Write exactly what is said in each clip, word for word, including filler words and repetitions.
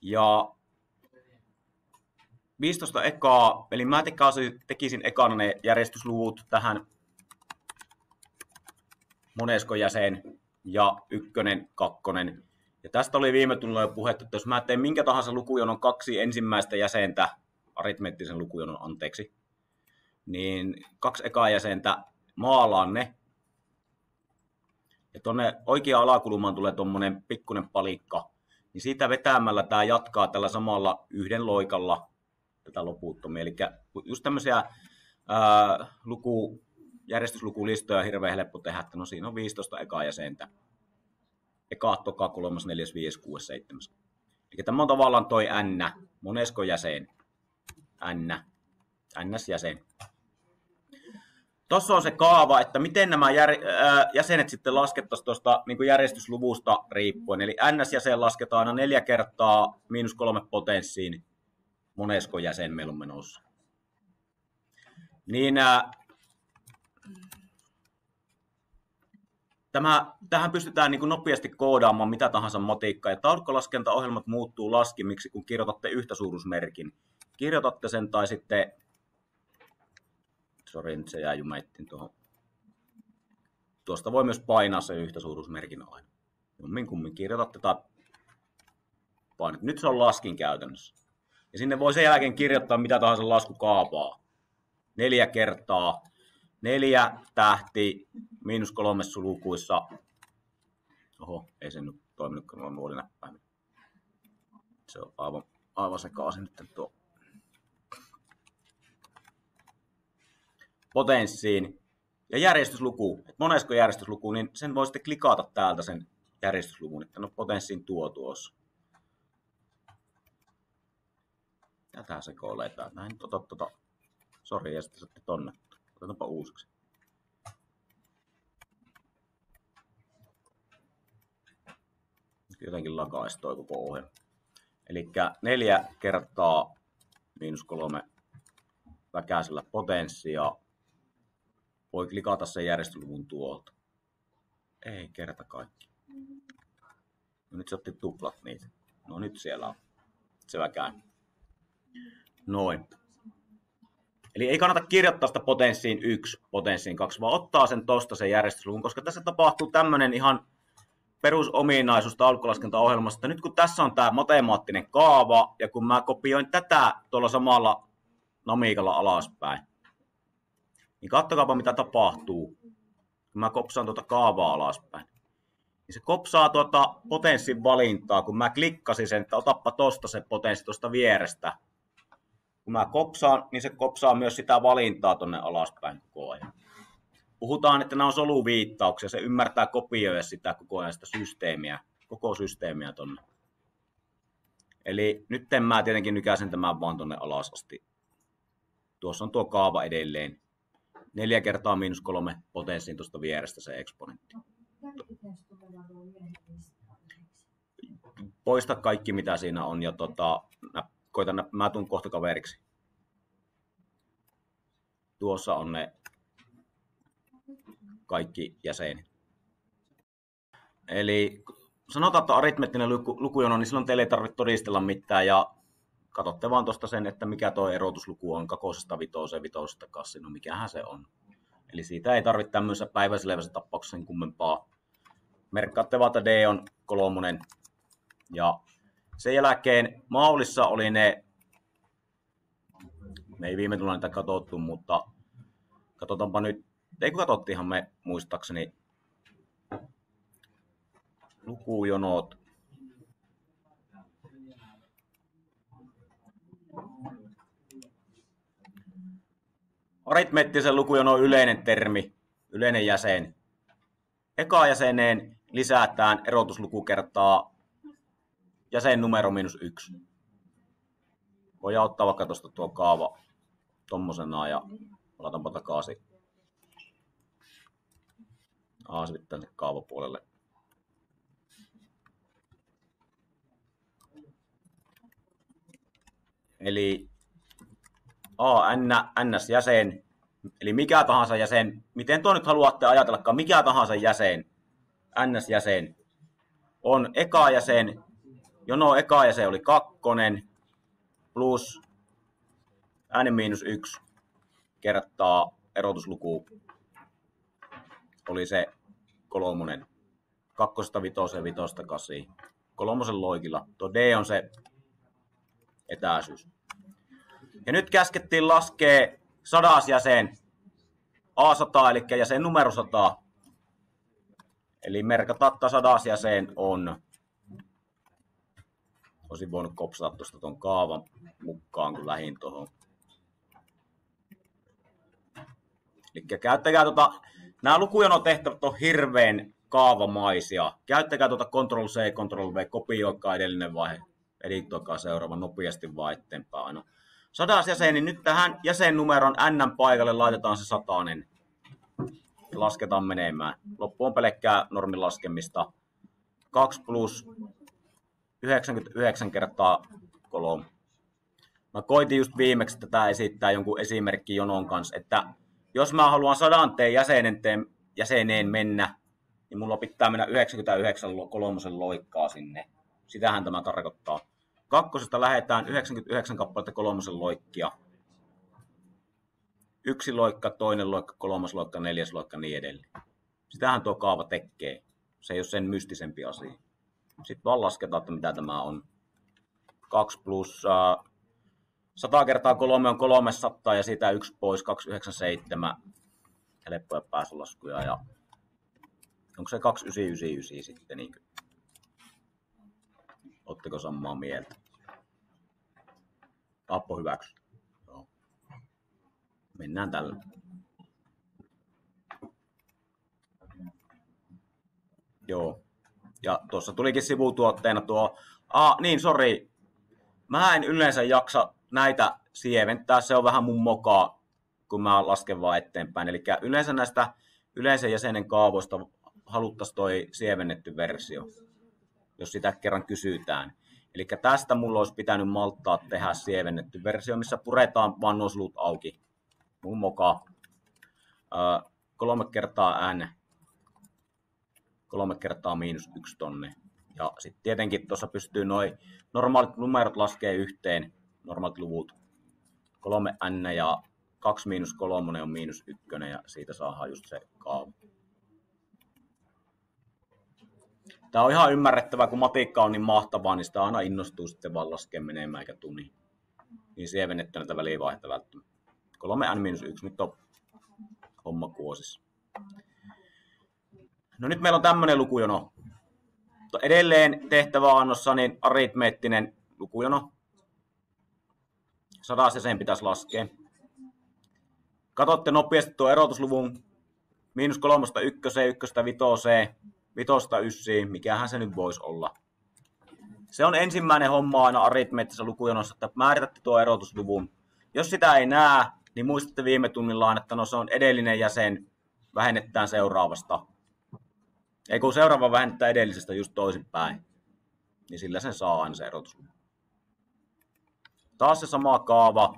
Ja viisitoista ekaa, eli mä tekisin ekana ne järjestysluvut tähän monesko jäsen ja ykkönen, kakkonen. Ja tästä oli viime tunnilla jo puhetta, että jos mä teen minkä tahansa lukujonon kaksi ensimmäistä jäsentä, aritmeettisen lukujonon anteeksi, niin kaksi ekaa jäsentä maalaan ne. Ja tuonne oikeaan alakulmaan tulee tuommoinen pikkuinen palikka. Niin siitä vetämällä tämä jatkaa tällä samalla yhden loikalla tätä loputtomia. Eli just tämmöisiä ää, luku, järjestyslukulistoja on hirveän helppo tehdä, että no siinä on viisitoista ekaa jäsentä. Eka, toka, kolmas, neljäs, viides, kuudes, seitsemäs. Eli tämä on tavallaan toi N, monesko jäsen. N, Ns-jäsen. Tuossa on se kaava, että miten nämä jär, ää, jäsenet sitten laskettaisiin tuosta niin järjestysluvusta riippuen. Eli Ns-jäsen lasketaan aina neljä kertaa miinus kolme potenssiin, monesko jäsen meillä on menossa. Niin, ää, tämä, tähän pystytään niin nopeasti koodaamaan mitä tahansa matiikkaa. Ja taulukkolaskentaohjelmat muuttuu laskimiksi, kun kirjoitatte yhtä suuruusmerkin. Kirjoitatte sen tai sitten... Sori, nyt se jää jumeittiin tuohon. Tuosta voi myös painaa se yhtä suuruusmerkin aina. Jommin kummin kirjoitatte tai painat. Nyt se on laskin käytännössä. Ja sinne voi sen jälkeen kirjoittaa mitä tahansa laskukaavaa. Neljä kertaa. Neljä tähti miinus kolmessa lukuissa. Oho, ei se nyt toiminutkaan noin nuolinäppäimin. Se on aivan, aivan sekaisin nyt tuo. Potenssiin ja järjestysluku, että monesko järjestysluku, niin sen voi sitten klikata täältä sen järjestysluvun, että no potenssiin tuo tuossa. Tätä sekoiletaan. Näin, tota, tota. Sori, ja sitten sitten tonne. Otetaanpa uusiksi. Jotenkin lakaisi toi koko ohjelma. Eli neljä kertaa miinus kolme väkäisellä potenssia. Voi klikata sen järjestyluvun tuolta. Ei kerta kaikki. No nyt se otti tuplat niitä. No nyt siellä on. Se väkään. Noin. Eli ei kannata kirjoittaa sitä potenssiin yksi, potenssiin kaksi, vaan ottaa sen tosta sen järjestysluvun, koska tässä tapahtuu tämmöinen ihan perusominaisuus taulukkolaskentaohjelmasta, että nyt kun tässä on tämä matemaattinen kaava, ja kun mä kopioin tätä tuolla samalla namiikalla alaspäin, niin katsokaapa mitä tapahtuu, kun mä kopsaan tuota kaavaa alaspäin. Niin se kopsaa tuota potenssin valintaa, kun mä klikkasin sen, että otappa tosta se potenssi tuosta vierestä. Kun mä kopsaan, niin se kopsaa myös sitä valintaa tonne alaspäin koko ajan. Puhutaan, että nämä on soluviittauksia, se ymmärtää kopioida sitä koko ajan sitä systeemiä, koko systeemiä tonne. Eli nyt mä tietenkin nykäisen tämän vaan tonne alas asti. Tuossa on tuo kaava edelleen. Neljä kertaa miinus kolme potenssiin tuosta vierestä se eksponentti. Poista kaikki mitä siinä on ja tota, mä, koitan, mä tuun kohta kaveriksi. Tuossa on ne kaikki jäsenet. Eli sanotaan, että aritmeettinen luku, lukujono, niin silloin teille ei tarvitse todistella mitään ja katsotte vaan tuosta sen, että mikä tuo erotusluku on kakosesta vitoseen, vitosesta kassiin, no mikähän se on. Eli siitä ei tarvitse tämmöisessä päiväselvässä tapauksessa sen kummempaa. Merkkaatte vaan, että D on kolmonen. Ja sen jälkeen maalissa oli ne, me ei viime tulla niitä katsottu, mutta katsotaanpa nyt, ei kun katsottiinhan me muistaakseni lukujonot. Aritmeettisen lukujonon on yleinen termi, yleinen jäsen. Eka jäseneen lisätään erotusluku kertaa jäsen numero miinus yksi. Voidaan ottaa vaikka tuosta tuo kaava tommosena ja palataanpa takaisin. Aasivit tänne kaavapuolelle. Eli A, N, Ns-jäsen, eli mikä tahansa jäsen, miten tuo nyt haluatte ajatellakaan, mikä tahansa jäsen, Ns-jäsen, on eka jäsen jono eka ja se oli kakkonen plus n miinus yksi kertaa erotusluku oli se kolmonen. Kakkosesta vitoseen, vitosta kasiin. Kolmosen loikilla. Tuo D on se etäisyys. Ja nyt käskettiin laskea sadasjäsen A sata, eli jäsen numero sata. Eli merkata, että sadasjäsen on. Olisin voinut kopsata tuosta tuon kaavan mukaan, kun lähin tuohon. Eli käyttäkää tuota, nämä lukujonotehtävät on hirveän kaavamaisia. Käyttäkää tuota control C, control V, kopioikaa edellinen vaihe, editoikaa seuraava nopeasti vaan eteenpäin aina. Sadas jäsen, niin nyt tähän jäsennumeron N paikalle laitetaan se satanen. Lasketaan menemään. Loppu on pelkkää normin laskemista. kaksi plus yhdeksänkymmentäyhdeksän kertaa kolme. Mä koitin just viimeksi tätä esittää jonkun esimerkki jonon kanssa, että jos mä haluan sadanteen jäseneen mennä, niin mulla pitää mennä yhdeksänkymmentäyhdeksän kolmosen loikkaa sinne. Sitähän tämä tarkoittaa. Kakkosesta lähdetään yhdeksänkymmentäyhdeksän kappaletta kolmosen loikkia. Yksi loikka, toinen loikka, kolmas loikka, neljäs loikka, niin edelleen. Sitähän tuo kaava tekee. Se ei ole sen mystisempi asia. Sitten vaan lasketaan, että mitä tämä on. kaksi plus uh, sata kertaa kolme on kolmesataa ja siitä yksi pois, kaksisataayhdeksänkymmentäseitsemän. Helppoja pääsylaskuja. Ja onko se kaksituhattayhdeksänsataayhdeksänkymmentäyhdeksän sitten? Niin Otteko samaa mieltä? Appo hyväksy. Joo. Mennään tällä. Joo. Ja tuossa tulikin sivutuotteena tuo... Ah, niin, sori. Mä en yleensä jaksa näitä sieventää. Se on vähän mun mokaa, kun mä lasken vaan eteenpäin. Eli yleensä näistä yleisen jäsenen kaavoista haluttaisiin toi sievennetty versio, jos sitä kerran kysytään. Eli tästä mulla olisi pitänyt malttaa tehdä sievennetty versio, missä puretaan vaan noslut auki. Mun moka. Öö, kolme kertaa n. Kolme kertaa miinus yksi tonne. Ja sitten tietenkin tuossa pystyy noin normaalit numerot laskee yhteen. Normaalit luvut. kolme n ja kaksi miinus kolme on miinus yksi ja siitä saadaan just se kaava. Tämä on ihan ymmärrettävää, kun matikka on niin mahtavaa, niin sitä aina innostuu sitten vaan laskea menemään eikä tuni. Niin sievennetty näitä välivaihetta välttämättä. kolme n miinus yksi, nyt on homma kuosissa. No nyt meillä on tämmöinen lukujono. Edelleen tehtävä annossa niin aritmeettinen lukujono. Sadas ja sen pitäisi laskea. Katsotte nopeasti tuo erotusluvun. Miinus kolmosta ykköseen, ykköstä vitoseen. Vitosta yssiin, mikähän se nyt voisi olla. Se on ensimmäinen homma aina aritmeettisessä lukujonossa, että määritätte tuo erotusluvun. Jos sitä ei näe, niin muistatte viime tunnillaan, että no se on edellinen jäsen, vähennetään seuraavasta. Ei kun seuraava vähennetään edellisestä just toisinpäin. Niin sillä sen saa aina se erotusluvun. Taas se sama kaava.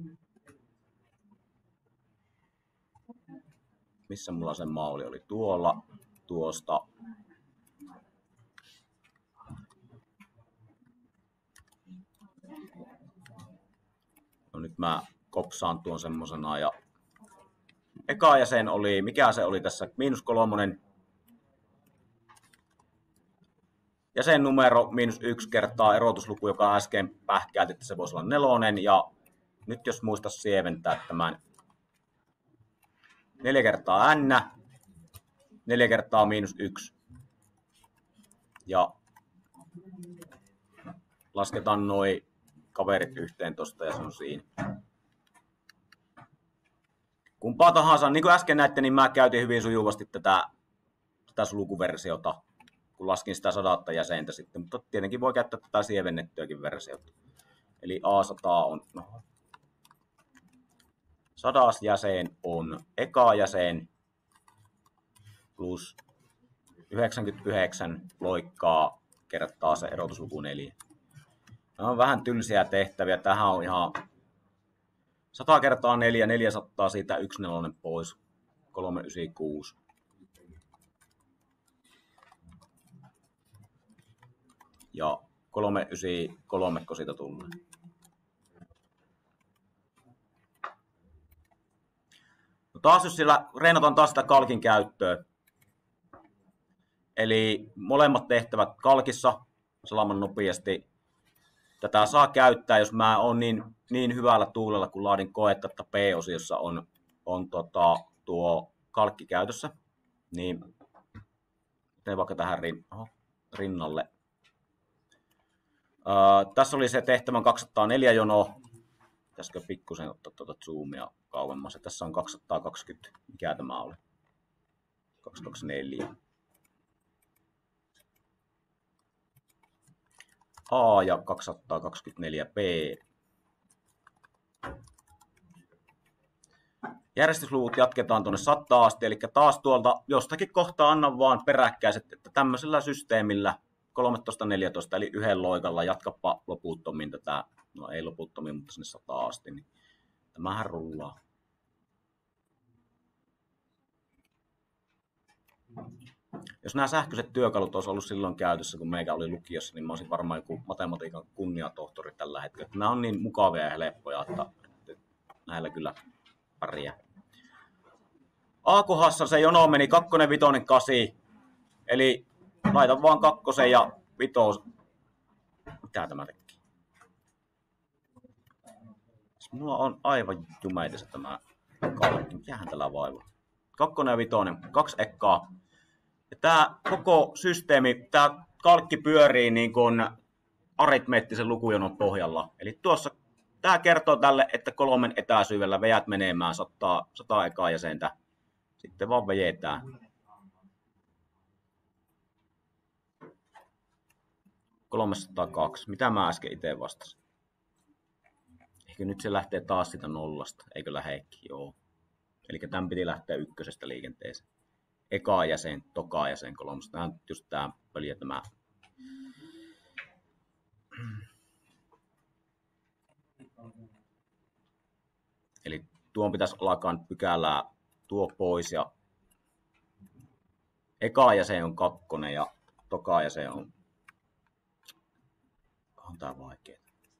Missä mulla se maali oli? Tuolla, tuosta. No nyt mä kopsaan tuon semmosena ja eka jäsen oli, mikä se oli tässä, miinus kolmonen. Jäsen numero miinus yksi kertaa erotusluku, joka äsken pähkäät, että se voisi olla nelonen. Ja nyt jos muista sieventää tämän neljä kertaa n, neljä kertaa miinus yksi. Ja lasketaan noi kaverit yhteen tosta ja se on siinä. Kumpaa tahansa, niin kuin äsken näitte, niin mä käytin hyvin sujuvasti tätä, tätä sulkuversiota, kun laskin sitä sadatta jäsentä sitten, mutta tietenkin voi käyttää tätä sievennettyäkin versiota. Eli A sata on, no, sadas jäsen on eka jäsen plus yhdeksänkymmentäyhdeksän loikkaa kertaa se erotusluku neljä. Nämä on vähän tylsiä tehtäviä. Tähän on ihan sata kertaa neljä, neljäsataa, siitä yksi nelonen pois, kolmesataayhdeksänkymmentäkuusi. Ja kolme yhdeksänkymmentäkolme, kun siitä tulee. No taas jos sillä reenataan taas sitä kalkin käyttöä. Eli molemmat tehtävät kalkissa salaman nopeasti. Tätä saa käyttää, jos mä oon niin, niin hyvällä tuulella, kun laadin koetta, että P-osiossa on, on tota, tuo kalkki käytössä. Niin teen vaikka tähän rin, oho, rinnalle. Öö, tässä oli se tehtävän kaksisataaneljä jonoa. Pitäisikö pikkusen ottaa tuota zoomia kauemmas. Ja tässä on kaksisataakaksikymmentä. Mikä tämä oli? kaksisataakaksikymmentäneljä. A ja kaksisataakaksikymmentäneljä B. Järjestysluvut jatketaan tuonne sataan asti, eli taas tuolta jostakin kohtaa annan vaan peräkkäiset, että tämmöisellä systeemillä kolmetoista neljätoista eli yhden loikalla jatkapa loputtomiin tätä, no ei loputtomiin, mutta sinne sataan asti, niin tämähän rullaa. Jos nämä sähköiset työkalut olisi ollut silloin käytössä, kun meikä oli lukiossa, niin mä olisin varmaan joku matematiikan kunniatohtori tällä hetkellä. Nämä on niin mukavia ja helppoja, että näillä kyllä pärjää. A-kohdassa se jono meni kakkonen, vitonen, kasi. Eli laitan vaan kakkosen ja vitos. Mitä tämä tekee? Mulla on aivan jumeitessa tämä kalkki. Mikähän tällä vaivaa? Kakkonen ja vitonen, kaksi ekkaa. Ja tämä koko systeemi, tämä kalkki pyörii niin kuin aritmeettisen lukujonon pohjalla. Eli tuossa tämä kertoo tälle, että kolmen etäisyydellä vejät menemään sata, sata ekaa jäsentä. Sitten vaan vejetään. kolmesataakaksi. Mitä mä äsken itse vastasin? Ehkä nyt se lähtee taas sitä nollasta. Eikö lähdekin? Joo. Eli tämän piti lähteä ykkösestä liikenteeseen. Eka jäsen, toka jäsen, kolmosta. Tämä on just tämä pöliä tämä. Eli tuon pitäisi alkaa pykälää tuo pois ja eka jäsen on kakkonen ja toka jäsen on, on tää vaikea.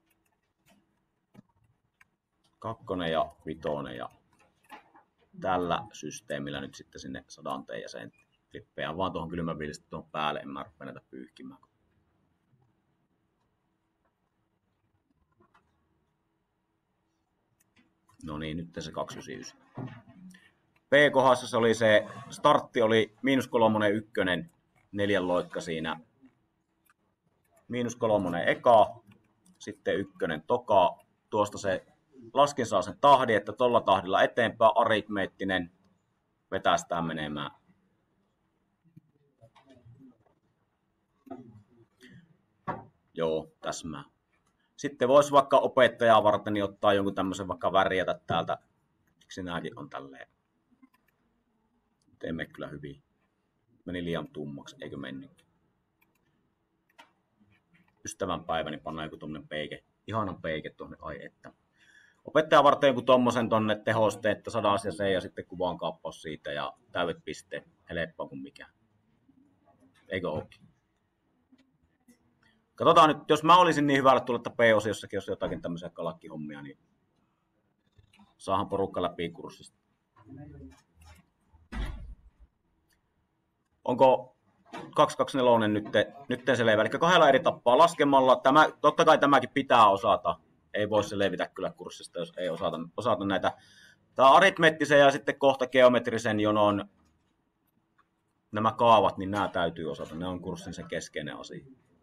Kakkonen ja vitonen ja tällä systeemillä nyt sitten sinne sadanteen jäsen. Flippeään vaan tuohon kylmäviilistä tuohon päälle, en mä rupea näitä pyyhkimään. No niin, nyt se kaksisataayhdeksänkymmentäyhdeksän. P-kohdassa se oli se, startti oli miinus kolmonen ykkönen, neljän loikka siinä. Miinus kolmonen eka, sitten ykkönen toka. Tuosta se laskin saa sen tahdin, että tuolla tahdilla eteenpäin aritmeettinen vetästään menemään. Joo, täsmää. Sitten voisi vaikka opettajaa varten niin ottaa jonkun tämmöisen vaikka värjätä täältä. Miksi nämäkin on tälleen? Teemme kyllä hyvin. Meni liian tummaksi, eikö mennyt? Ystävän päiväni panna joku tommonen peike. Ihanan peike tuonne, ai että. Opettaja varten joku tommosen tonne tehoste, että sadas ja se ja sitten kuvaan kaappaus siitä ja täydet pisteet. Helppoa kuin mikään. Eikö ookin? Katsotaan nyt, jos mä olisin niin hyvällä tulla, että P-osiossakin jos jotakin tämmöisiä kalakkihommia, niin saahan porukka läpi kurssista. Onko kaksisataakaksikymmentäneljä nyt, nyt selvä? Eli kahdella eri tappaa laskemalla. Tämä, totta kai tämäkin pitää osata. Ei voi se levitä kyllä kurssista, jos ei osata, osata näitä. Tämä aritmeettisen ja sitten kohta geometrisen jonon nämä kaavat, niin nämä täytyy osata. Ne on kurssin se keskeinen asia.